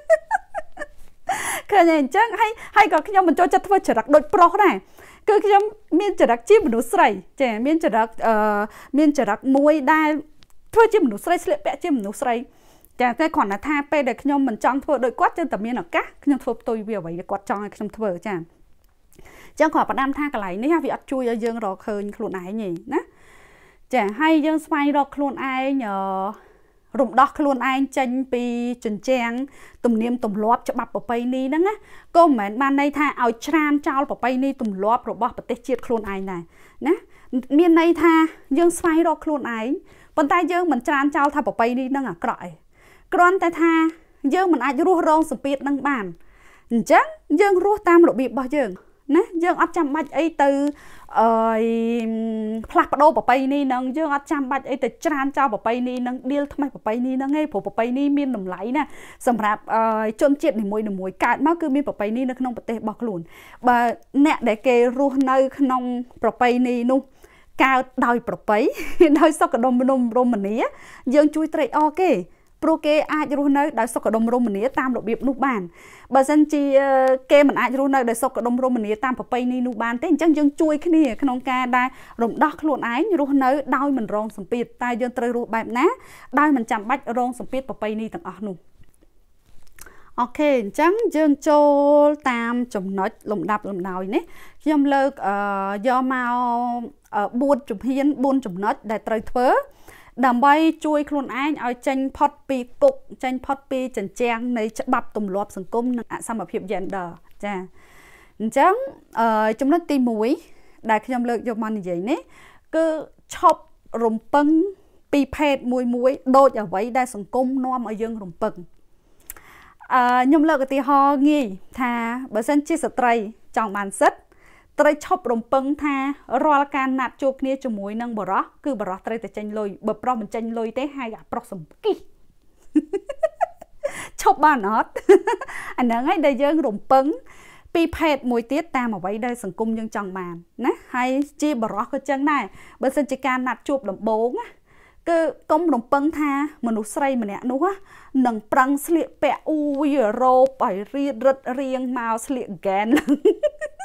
ឃើញអញ្ចឹងហើយហើយក៏ខ្ញុំមិនចូលចិត្តធ្វើចរិតដូចប្រុសដែរគឺខ្ញុំមានចរិតជាមនុស្សស្រីចាមានចរិតអឺមានចរិតមួយដែលធ្វើជាមនុស្សស្រីស្លៀកពាក់ជាមនុស្សស្រីចាតែគ្រាន់តែថាពេលដែលខ្ញុំមិនចង់ធ្វើដូចគាត់ចឹងតែមានឱកាសខ្ញុំធ្វើផ្ទុយវាអ្វីដែលគាត់ចង់ឲ្យខ្ញុំធ្វើចាចឹងគាត់ផ្ដាំថាកន្លែងនេះវាអត់ជួយឲ្យយើងរកឃើញខ្លួនឯងទេណាចាហើយយើងស្វែងរកខ្លួនឯងអឺរំដោះខ្លួនឯងចេញពីជញ្ជាំងទំនៀមទម្លាប់ច្បាប់ប្រពៃណីហ្នឹងណាក៏មិនមែនបានន័យថាឲ្យច្រានចោលប្រពៃណីទម្លាប់របស់ប្រទេសជាតិខ្លួនឯងដែរណាមានន័យថាយើងស្វែងរកខ្លួនឯងប៉ុន្តែយើងមិនច្រានចោលថាប្រពៃណីហ្នឹងអាក្រក់ឯងគ្រាន់តែថាយើងមិនអាចរស់រងសម្ពាធនឹងបានអញ្ចឹងយើងរស់តាមរបៀបរបស់យើងណាយើងអត់ចាំបាច់អីទៅអឺផ្លាស់ប្ដូរប្រពៃណីហ្នឹងយើងអត់ចាំបាច់អីទៅច្រានចោលប្រពៃណីហ្នឹងដៀលថ្មីប្រពៃណីហ្នឹងឯងព្រោះប្រពៃណីមានតម្លៃណាសម្រាប់ជនជាតិនីមួយៗកើតមកគឺមានប្រពៃណីនៅក្នុងប្រទេសរបស់ខ្លួនបើអ្នកដែលគេរស់នៅក្នុងប្រពៃណីនោះកើតដោយប្រពៃដោយសុខដុមរមនាយើងជួយត្រេកអរគេព្រោះគេអាចរស់នៅដោយសុខដុមរមនាតាមរបៀបនោះបានបើមិនជាគេមិនអាចរស់នៅដោយសុខដុមរមនាតាមប្រពៃណីនោះបានទេអញ្ចឹងយើងជួយគ្នាក្នុងការដែលរំដោះខ្លួនឯងរស់នៅដោយមិនរងសម្ពាធតែយើងត្រូវរស់បែបណាដោយមិនចាំបាច់រងសម្ពាធប្រពៃណីទាំងអស់នោះអូខេអញ្ចឹងយើងចូលតាមចំណុចលំដាប់លំដោយនេះខ្ញុំលើកយកមកបួនជំហានបួនចំណុចដែលត្រូវធ្វើដើម្បីជួយខ្លួនឯងឲ្យចេញផុតពីគុកចេញផុតពីចិញ្ចាំងនៃច្បាប់ទម្លាប់សង្គមនិងអសមភាព gender ចាអញ្ចឹងចំណុចទីមួយដែលខ្ញុំលើកយកមកនិយាយនេះគឺឈប់រំពឹងពីភេទមួយមួយដូចអ្វីដែលសង្គមនាំឲ្យយើងរំពឹងអឺខ្ញុំលើកឧទាហរណ៍ងាយថាបើសិនជាស្ត្រីចង់បានសិទ្ធិត្រូវឈប់រំពឹងថារាល់ការណាត់ជួបគ្នាជាមួយនឹងបរិះគឺបរិះត្រូវតែចេញលុយបើប្រុសមិនចេញលុយទេហើយអាប្រុសសំគិះឈប់បានអត់អាហ្នឹងហើយដែលយើងរំពឹងពីភេទមួយទៀតតាមអ្វីដែលសង្គមយើងចង់បានណាហើយជាបរិះក៏ចឹងដែរបើសិនជាការណាត់ជួបដំបូងណាគឺកុំរំពឹងថាមនុស្សស្រីម្នាក់នោះនឹងប្រឹងស្លៀកពាក់អ៊ូយរ៉ូបឲ្យរៀបរឹតរៀងមកស្លៀកហ្គែន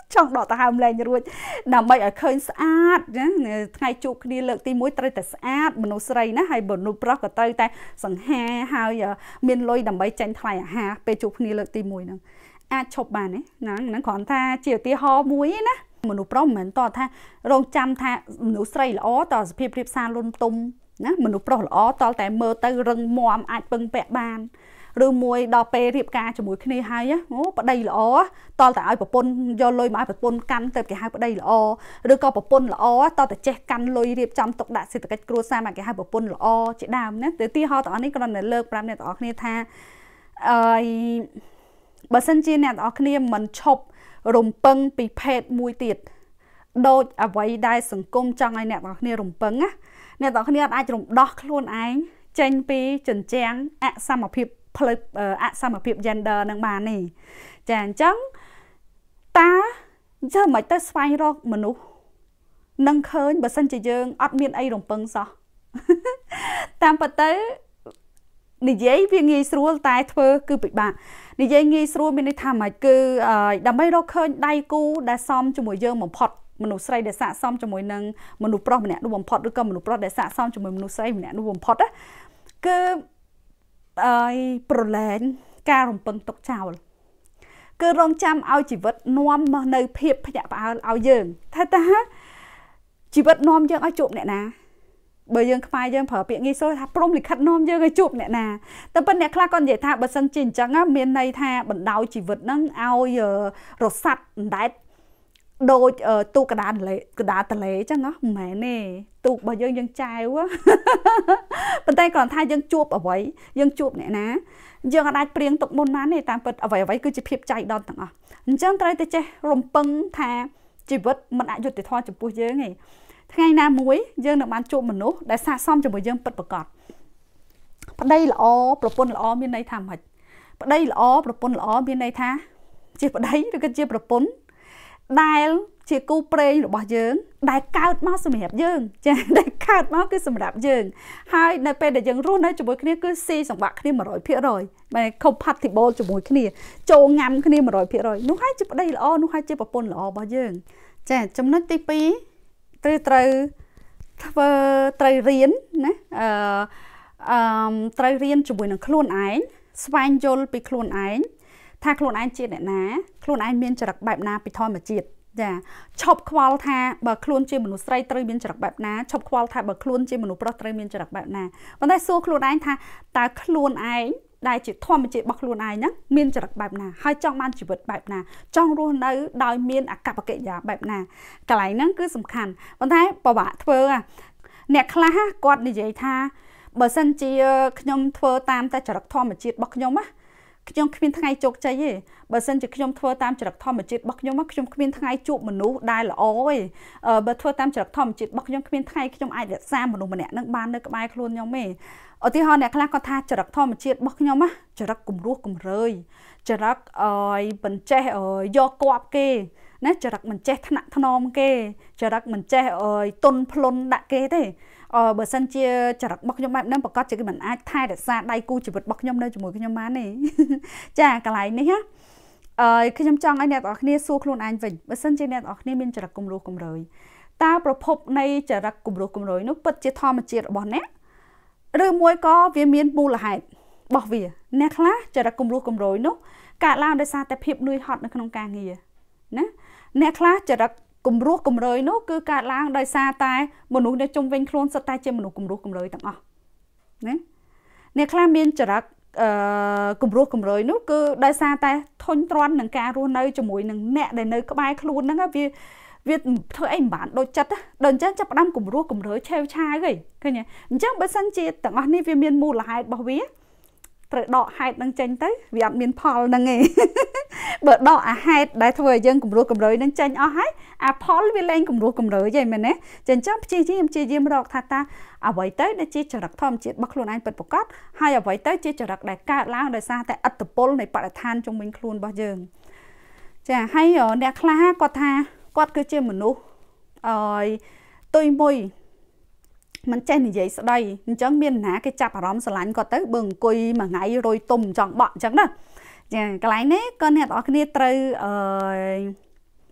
ចង់ដកដង្ហើមលែងរួចដើម្បីឲ្យឃើញស្អាតណាថ្ងៃជួបគ្នាលើកទីមួយត្រូវតែស្អាតមនុស្សស្រីណាហើយមនុស្សប្រុសក៏ត្រូវតែសង្ហាហើយមានលុយដើម្បីចាញ់ថ្លៃអាហារពេលជួបគ្នាលើកទីមួយហ្នឹងអាចឈប់បានទេហ្នឹងហ្នឹងគ្រាន់ថាជាឧទាហរណ៍មួយណាមនុស្សប្រុសមិនមែនតថារងចាំថាមនុស្សស្រីល្អតសភាពរៀបសារលុនទុំណាមនុស្សប្រុសល្អតតែមើលទៅរឹងមាំអាចពឹងពាក់បានឬមួយដល់ពេលរៀបការជាមួយគ្នាហើយអូប្តីល្អតតែឲ្យប្រពន្ធយកលុយមកឲ្យប្រពន្ធកាន់ទៅគេហៅប្តីល្អឬក៏ប្រពន្ធល្អតតែចេះកាន់លុយរៀបចំទុកដាក់សេដ្ឋកិច្ចគ្រួសារមកគេហៅប្រពន្ធល្អជាដើមណាទៅទីហោទាំងអស់នេះគ្រាន់តែលើកប្រាប់អ្នកទាំងអស់គ្នាថាអឺបើសិនជាអ្នកទាំងអស់គ្នាមិនឈប់រំពឹងពីភេទមួយទៀតដូចអ្វីដែលសង្គមចង់ឲ្យអ្នកទាំងអស់គ្នារំពឹងណាអ្នកទាំងអស់គ្នាអាចរំដោះខ្លួនឯងចេញពីជញ្ជាំងអសមភាពផ្លូវអសមភាព gender នឹងបាននេះចាអញ្ចឹងតើធ្វើមិនទៅស្វែងរកមនុស្សនឹងឃើញបើសិនជាយើងអត់មានអីរំពឹងសោះតាមពិតទៅនិយាយវាងាយស្រួលតែធ្វើគឺពិបាកនិយាយងាយស្រួលមានន័យថាម៉េចគឺដើម្បីរកឃើញដៃគូដែលសមជាមួយយើងបំផុតមនុស្សស្រីដែលស័ក្តិសមជាមួយនឹងមនុស្សប្រុសម្នាក់នោះបំផុតឬក៏មនុស្សប្រុសដែលស័ក្តិសមជាមួយមនុស្សស្រីម្នាក់នោះបំផុតណាគឺអើយប្រឡែងការរំពឹងទុកចោលគឺរងចាំឲ្យជីវិតនាំមកនៅភាពភ្ញាក់ផ្អើលឲ្យយើងថាតើជីវិតនាំយើងឲ្យជួបអ្នកណាបើយើងខ្មែរយើងប្រើពាក្យងាយស្រួលថាព្រំលិខិតនាំយើងឲ្យជួបអ្នកណាតែប៉ុន្តែអ្នកខ្លះក៏និយាយថាបើសិនជាអញ្ចឹងមានន័យថាបណ្ដោយជីវិតហ្នឹងឲ្យរសាត់អណ្ដែតដូចទូកដាតលេកដាតលេអញ្ចឹងហ៎មិនមែនទេទូករបស់យើងយើងចែវប៉ុន្តែគ្រាន់ថាយើងជួបអ្វីយើងជួបអ្នកណាយើងអាចព្រៀងទុកមុនបានទេតាមពិតអ្វីអ្វីគឺជាភាពចៃដន្យទាំងអស់អញ្ចឹងត្រូវតែចេះរំពឹងថាជីវិតមិនអយុត្តិធម៌ចំពោះយើងទេថ្ងៃណាមួយយើងនឹងបានជួបមនុស្សដែលស័ក្តិសមជាមួយយើងពិតប្រាកដប្តីល្អប្រពន្ធល្អមានន័យថាម៉េចប្តីល្អប្រពន្ធល្អមានន័យថាជាប្តីឬក៏ជាប្រពន្ធដែលជាគូព្រេងរបស់យើងដែលកើតមកសម្រាប់យើងចាដែលកើតមកគឺសម្រាប់យើងហើយនៅពេលដែលយើងរស់នៅជាមួយគ្នាគឺស៊ីសង្វាក់គ្នា một trăm phần trăm បែរ compatible ជាមួយគ្នាចូលញ៉ាំគ្នា một trăm phần trăm នោះហើយជាប្តីល្អនោះហើយជាប្រពន្ធល្អរបស់យើងចាចំណុចទីពីរត្រូវត្រូវធ្វើត្រូវរៀនណាអឺអឺត្រូវរៀនជាមួយនឹងខ្លួនឯងស្វែងយល់ពីខ្លួនឯងថាខ្លួនឯងជាអ្នកណាខ្លួនឯងមានចរិតបែបណាពីធម្មជាតិចាឈប់ខ្វល់ថាបើខ្លួនជាមនុស្សស្រីត្រូវមានចរិតបែបណាឈប់ខ្វល់ថាបើខ្លួនជាមនុស្សប្រុសត្រូវមានចរិតបែបណាប៉ុន្តែសួរខ្លួនឯងថាតើខ្លួនឯងដែលជាធម្មជាតិរបស់ខ្លួនឯងហ្នឹងមានចរិតបែបណាហើយចង់បានជីវិតបែបណាចង់រស់នៅដោយមានអាកប្បកិរិយាបែបណាកន្លែងហ្នឹងគឺសំខាន់ប៉ុន្តែពិបាកធ្វើអ្នកខ្លះគាត់និយាយថាបើសិនជាខ្ញុំធ្វើតាមតែចរិតធម្មជាតិរបស់ខ្ញុំណាខ្ញុំគ្មានថ្ងៃជោគជ័យទេបើសិនជាខ្ញុំធ្វើតាមចរិតធម្មជាតិរបស់ខ្ញុំខ្ញុំគ្មានថ្ងៃជួបមនុស្សដែលល្អទេបើធ្វើតាមចរិតធម្មជាតិរបស់ខ្ញុំគ្មានថ្ងៃខ្ញុំអាចរក្សាមនុស្សម្នាក់នឹងបាននៅក្បែរខ្លួនខ្ញុំទេឧទាហរណ៍អ្នកខ្លះគាត់ថាចរិតធម្មជាតិរបស់ខ្ញុំណាចរិតគំរោះគំរើយចរិតអើយបញ្ចេះយកគប់គេណាចរិតមិនចេះថ្នាក់ថ្នមគេចរិតមិនចេះអើយទុនភ្លុនដាក់គេទេអឺបើសិនជាចរិតរបស់ខ្ញុំបែបហ្នឹងប្រកាសជាគេមិនអាចថែរក្សាដៃគូជីវិតរបស់ខ្ញុំនៅជាមួយខ្ញុំបានទេចាកន្លែងនេះណាអឺខ្ញុំចង់ឲ្យអ្នកទាំងអស់គ្នាសួរខ្លួនឯងវិញបើសិនជាអ្នកទាំងអស់គ្នាមានចរិតគំរោះគំរើយតើប្រភពនៃចរិតគំរោះគំរើយនោះពិតជាធម្មជាតិរបស់អ្នកឬមួយក៏វាមានមូលហេតុរបស់វាអ្នកខ្លះចរិតគំរោះគំរើយនោះកើតឡើងដោយសារតែភាពនឿយហត់នៅក្នុងការងារណាអ្នកខ្លះចរិតគំរោះគំរើយនោះគឺកើតឡើងដោយសារតែមនុស្សនៅជុំវិញខ្លួនសុទ្ធតែជាមនុស្សគំរោះគំរើយទាំងអស់ណាអ្នកខ្លះមានចរិតអឺគំរោះគំរើយនោះគឺដោយសារតែធុញទ្រាន់នឹងការរស់នៅជាមួយនឹងអ្នកដែលនៅក្បែរខ្លួនហ្នឹងវាវាធ្វើអីមិនបានដូចចិត្តដល់អញ្ចឹងចាប់ផ្ដើមគំរោះគំរើយឆេវឆាយហីឃើញទេអញ្ចឹងបើសិនជាទាំងអស់នេះវាមានមូលហេតុរបស់វាត្រូវដកហេតុនឹងចេញទៅវាអត់មានផលហ្នឹងទេបើដកអាហេតុដែលធ្វើឲ្យយើងគំរោះគំរើយនឹងចេញអស់ហើយអាផលវាលែងគំរោះគំរើយហីមែនទេចឹងចឹងព្យាយាមព្យាយាមរកថាតាអ្វីទៅដែលជាចរិតធម្មជាតិរបស់ខ្លួនឯងពិតប្រាកដហើយអ្វីទៅជាចរិតដែលកើតឡើងដោយសារតែឥទ្ធិពលនៃបរិស្ថានជុំវិញខ្លួនរបស់យើងចាហើយអ្នកខ្លះគាត់ថាគាត់គឺជាមនុស្សអើយទុយមួយមិនចេះនិយាយស្ដីអញ្ចឹងមានណាគេចាប់អារម្មណ៍ស្រឡាញ់គាត់ទៅបើអង្គុយមួយថ្ងៃរយទុំចង់បក់អញ្ចឹងណាចាកន្លែងនេះក៏អ្នកទាំងអស់គ្នាត្រូវអឺ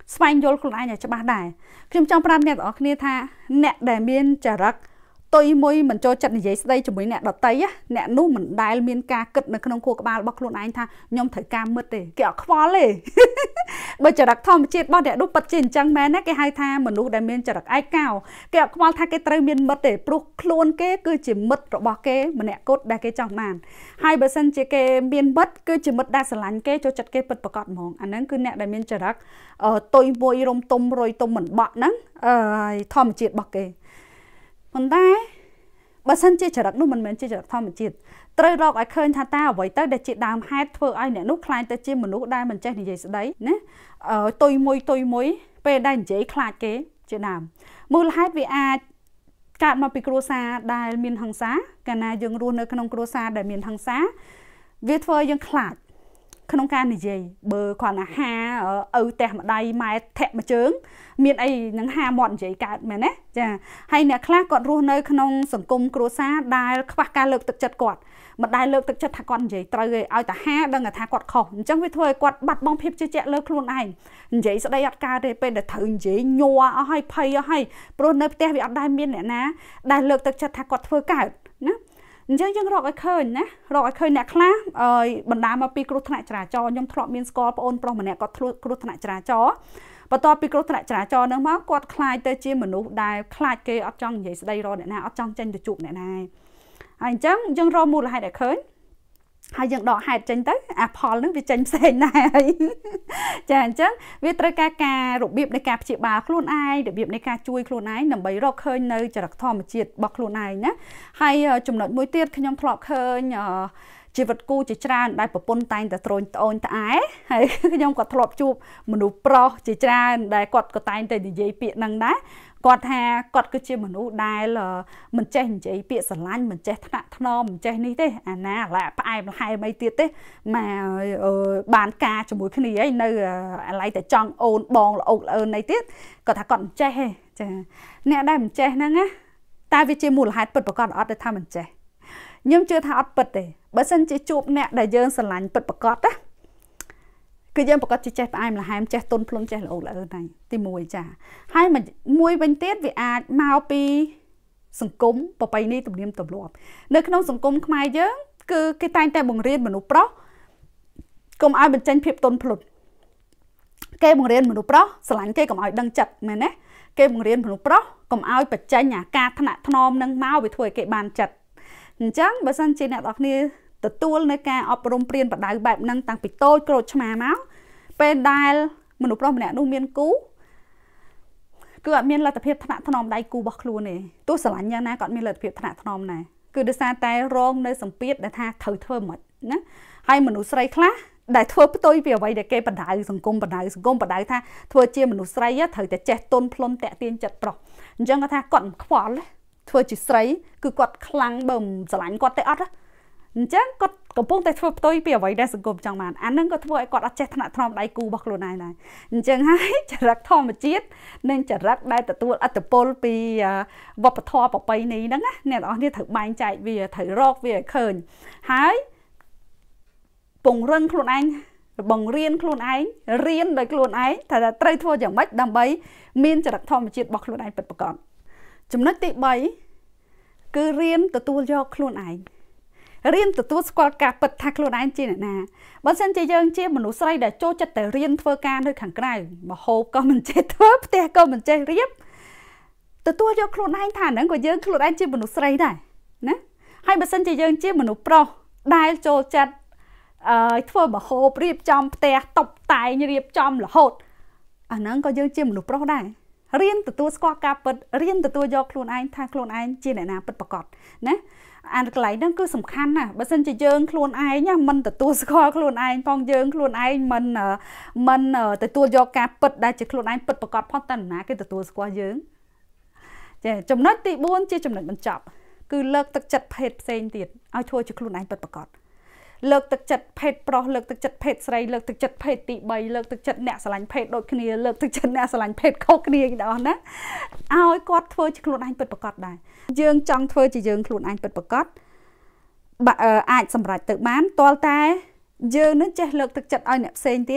ស្វែងយល់ខ្លួនឯងឲ្យច្បាស់ដែរខ្ញុំចង់ប្រាប់អ្នកទាំងអស់គ្នាថាអ្នកដែលមានចរិតទុយមួយមិនចូលចិត្តនិយាយស្ដីជាមួយអ្នកដតីអ្នកនោះមិនដែលមានការគិតនៅក្នុងខួរក្បាលរបស់ខ្លួនឯងថាខ្ញុំត្រូវការមិត្តទេគេអត់ខ្វល់ទេបើចរិតធម្មជាតិរបស់អ្នកនោះពិតជាអញ្ចឹងមែនណាគេហៅថាមនុស្សដែលមានចរិតឯកោគេអត់ខ្វល់ថាគេត្រូវមានមិត្តទេព្រោះខ្លួនគេគឺជាមិត្តរបស់គេម្នាក់គត់ដែលគេចង់បានហើយបើសិនជាគេមានមិត្តគឺជាមិត្តដែលស្រឡាញ់គេចូលចិត្តគេពិតប្រាកដហ្មងអាហ្នឹងគឺអ្នកដែលមានចរិតទុយមួយរំទុំរយទុំមិនបក់ហ្នឹងអឺធម្មជាតិរបស់គេប៉ុន្តែបើសិនជាចរិតនោះមិនមែនជាចរិតធម្មជាតិត្រូវរកឲ្យឃើញថាតើអ្វីទៅដែលជាដើមហេតុធ្វើឲ្យអ្នកនោះខ្លាចទៅជាមនុស្សដែលមិនចេះនិយាយស្ដីណាទុយមួយទុយមួយពេលដែលនិយាយខ្លាចគេជាដើមមូលហេតុវាអាចកើតមកពីគ្រួសារដែលមានហិង្សាកាលណាយើងរស់នៅក្នុងគ្រួសារដែលមានហិង្សាវាធ្វើយើងខ្លាចក្នុងការនិយាយបើគ្រាន់តែហាឪផ្ទះម្ដាយម៉ែធាក់មួយជើងមានអីនឹងហាមាត់និយាយកើតមែនទេចាហើយអ្នកខ្លះគាត់រស់នៅក្នុងសង្គមគ្រួសារដែលខ្វះការលើកទឹកចិត្តគាត់មិនដែលលើកទឹកចិត្តថាគាត់និយាយត្រូវទេឲ្យតែហាដឹងថាគាត់ខុសអញ្ចឹងវាធ្វើឲ្យគាត់បាត់បង់ភាពជឿជាក់លើខ្លួនឯងនិយាយស្ដីអត់កើតទេពេលដែលត្រូវនិយាយញ័រអស់ហើយភ័យអស់ហើយព្រោះនៅផ្ទះវាអត់ដែលមានអ្នកណាដែលលើកទឹកចិត្តថាគាត់ធ្វើកើតណាអញ្ចឹងយើងរកឲ្យឃើញណារកឲ្យឃើញអ្នកខ្លះបណ្ដាលមកពីគ្រោះថ្នាក់ចរាចរណ៍ខ្ញុំធ្លាប់មានស្គាល់ប្អូនប្រុសម្នាក់គាត់គ្រោះថ្នាក់ចរាចរណ៍បន្ទាប់ពីគ្រោះថ្នាក់ចរាចរណ៍ហ្នឹងមកគាត់ខ្លាចទៅជាមនុស្សដែលខ្លាចគេអត់ចង់និយាយស្ដីរកអ្នកណាអត់ចង់ចេញទៅជួបអ្នកណាហើយអញ្ចឹងយើងរកមូលហេតុឲ្យឃើញហើយយើងដកហេតុចេញទៅអាផលហ្នឹងវាចេញផ្សេងដែរហើយចាអញ្ចឹងវាត្រូវការការរបៀបនៃការព្យាបាលខ្លួនឯងរបៀបនៃការជួយខ្លួនឯងដើម្បីរកឃើញនៅចរិតធម្មជាតិរបស់ខ្លួនឯងណាហើយចំណុចមួយទៀតខ្ញុំធ្លាប់ឃើញជីវិតគូជាច្រើនដែលប្រពន្ធតែងតែត្រូញត្អូញត្អែហើយខ្ញុំក៏ធ្លាប់ជួបមនុស្សប្រុសជាច្រើនដែលគាត់ក៏តែងតែនិយាយពាក្យហ្នឹងដែរគាត់ថាគាត់គឺជាមនុស្សដែលមិនចេះនិយាយពាក្យស្រឡាញ់មិនចេះថ្នាក់ថ្នមមិនចេះនេះទេអាណាអាឡាផ្អែមល្ហែមអីទៀតទេមកបានការជាមួយគ្នាអីនៅអាឡ័យតែចង់អូនបងល្អោកល្អើនអីទៀតគាត់ថាគាត់មិនចេះទេចាអ្នកដែលមិនចេះហ្នឹងណាតែវាជាមូលហេតុពិតប្រាកដអត់ទេថាមិនចេះខ្ញុំជឿថាអត់ពិតទេបើសិនជាជួបអ្នកដែលយើងស្រឡាញ់ពិតប្រាកដណាគឺយើងប្រកាសជាចេះផ្អែមល្ហែមចេះទុនភ្លុនចេះល្អល្អើហ្នឹងទីមួយចាហើយមួយវិញទៀតវាអាចមកពីសង្គមប្រពៃណីទំនៀមទម្លាប់នៅក្នុងសង្គមខ្មែរយើងគឺគេតែងតែបង្រៀនមនុស្សប្រុសកុំឲ្យបញ្ចេញភាពទុនភ្លុនគេបង្រៀនមនុស្សប្រុសស្រឡាញ់គេកុំឲ្យដឹងចិត្តមែនទេគេបង្រៀនមនុស្សប្រុសកុំឲ្យបញ្ចេញអាការថ្នាក់ថ្នមនឹងមកវាធ្វើឲ្យគេបានចិត្តអញ្ចឹងបើសិនជាអ្នកនរគ្នាទទួលនៅការអប់រំព្រានបដៅបែបហ្នឹងតាំងពីតូចក្រូចឆ្មាមកពេលដែលមនុស្សប្រុសម្នាក់នោះមានគូគឺអត់មានលទ្ធភាពថ្នាក់ថ្នមដៃគូរបស់ខ្លួនទេទោះស្រឡាញ់យ៉ាងណាក៏អត់មានលទ្ធភាពថ្នាក់ថ្នមដែរគឺដោយសារតែរងនៅសម្ពាធដែលថាត្រូវធ្វើមិនណាហើយមនុស្សស្រីខ្លះដែលធ្វើផ្ទុយពីអ្វីដែលគេបដៅសង្គមបដៅសង្គមបដៅថាធ្វើជាមនុស្សស្រីត្រូវតែចេះទុនភ្លុនតាក់ទាញចិត្តប្រុសអញ្ចឹងគាត់ថាគាត់មិនខ្វល់ធ្វើជាស្រីគឺគាត់ខ្លាំងបើមិនស្រឡាញ់គាត់ទេអត់អញ្ចឹងគាត់កំពុងតែធ្វើផ្ទុយពីអ្វីដែលសង្គមចង់បានអានឹងក៏ធ្វើឲ្យគាត់អត់ចេះថ្នាក់ថ្នមដៃគូរបស់ខ្លួនឯងដែរអញ្ចឹងហើយចរិតធម្មជាតិនិងចរិតដែលទទួលឥទ្ធិពលពីវប្បធម៌ប្រពៃណីហ្នឹងណាអ្នកនរគ្នាត្រូវបែងចែកវាត្រូវរកវាឲ្យឃើញហើយពង្រឹងខ្លួនឯងបង្រៀនខ្លួនឯងរៀនដោយខ្លួនឯងថាត្រូវធ្វើយ៉ាងម៉េចដើម្បីមានចរិតធម្មជាតិរបស់ខ្លួនឯងពិតប្រាកដចំណុចទីបីគឺរៀនទទួលយកខ្លួនឯងរៀនទទួលស្គាល់ការពិតថាខ្លួនឯងជាអ្នកណាបើមិនជាយើងជាមនុស្សស្រីដែលចូលចិត្តតែរៀនធ្វើការនៅខាងក្រៅមហូបក៏មិនចេះធ្វើផ្ទះក៏មិនចេះរៀបទទួលយកខ្លួនឯងថាហ្នឹងក៏យើងខ្លួនឯងជាមនុស្សស្រីដែរណាហើយបើមិនជាយើងជាមនុស្សប្រុសដែលចូលចិត្តអឺធ្វើមហូបរៀបចំផ្ទះតុបតែងរៀបចំរហូតអាហ្នឹងក៏យើងជាមនុស្សប្រុសដែររៀនទទួលស្គាល់ការពិតរៀនទទួលយកខ្លួនឯងថាខ្លួនឯងជាអ្នកណាពិតប្រាកដណាអានកន្លែងហ្នឹងគឺសំខាន់ណាស់បើមិនជាយើងខ្លួនឯងមិនទទួលស្គាល់ខ្លួនឯងផងយើងខ្លួនឯងមិនមិនទទួលយកការពិតដែលជាខ្លួនឯងពិតប្រាកដផងតើណាគេទទួលស្គាល់យើងចាចំណុចទីបួនជាចំណុចបញ្ចប់គឺលើកទឹកចិត្តភេទផ្សេងទៀតឲ្យធ្វើជាខ្លួនឯងពិតប្រាកដលើកទឹកចិត្តភេទប្រុសលើកទឹកចិត្តភេទស្រីលើកទឹកចិត្តភេទទីបីលើកទឹកចិត្តអ្នកស្រឡាញ់ភេទដូចគ្នាលើកទឹកចិត្តអ្នកស្រឡាញ់ភេទខុសគ្នាទាំងអស់ណាឲ្យគាត់ធ្វើជាខ្លួនឯងពិតប្រាកដដែរយើងចង់ធ្វើជាយើងខ្លួនឯងពិតប្រាកដអាចសម្រេចទៅបានទាល់តែយើងនឹងចេះលើកទឹកចិត្តឲ្យអ្នកផ្សេងទៀត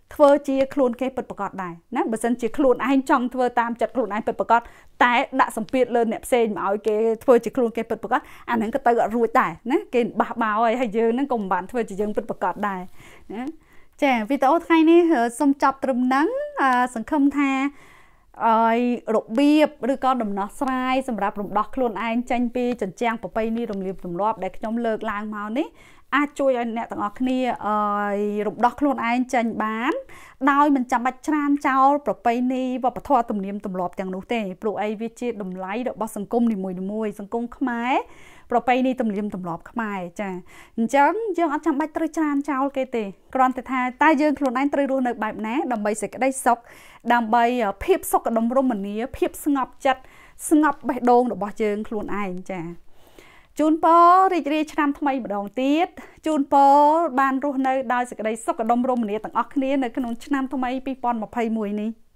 ធ្វើជាខ្លួនគេពិតប្រាកដដែរណាបើសិនជាខ្លួនឯងចង់ធ្វើតាមចិត្តខ្លួនឯងពិតប្រាកដតែដាក់សម្ពាធលើអ្នកផ្សេងមកឲ្យគេធ្វើជាខ្លួនគេពិតប្រាកដអាហ្នឹងក៏ទៅអត់រួចដែរណាគេបះបោហើយហើយយើងហ្នឹងក៏មិនបានធ្វើជាយើងពិតប្រាកដដែរណាចាវីដេអូថ្ងៃនេះសូមចប់ត្រឹមហ្នឹងសង្ឃឹមថាឲ្យរបៀបឬក៏ដំណោះស្រាយសម្រាប់រំដោះខ្លួនឯងចេញពីជញ្ជាំងប្រពៃណីរំលាយទម្លាប់ដែលខ្ញុំលើកឡើងមកនេះអាចជួយឲ្យអ្នកទាំងអស់គ្នាឲ្យរំដោះខ្លួនឯងចេញបានដោយមិនចាំបាច់ច្រានចោលប្រពៃណីវប្បធម៌ទំនៀមទម្លាប់ទាំងនោះទេព្រោះអីវាជាតម្លៃរបស់សង្គមនីមួយៗសង្គមខ្មែរប្រពៃណីទំនៀមទម្លាប់ខ្មែរចាអញ្ចឹងយើងអត់ចាំបាច់ត្រូវច្រានចោលគេទេគ្រាន់តែថាតើយើងខ្លួនឯងត្រូវរស់នៅបែបណាដើម្បីសេចក្តីសុខដើម្បីភាពសុខដុមរមនាភាពស្ងប់ចិត្តស្ងប់បេះដូងរបស់យើងខ្លួនឯងចាជូនពររីករាយឆ្នាំថ្មីម្ដងទៀតជូនពរបានរស់នៅដោយសេចក្តីសុខដុមរមនាទាំងអស់គ្នានៅក្នុងឆ្នាំថ្មីពីរពាន់ម្ភៃមួយនេះ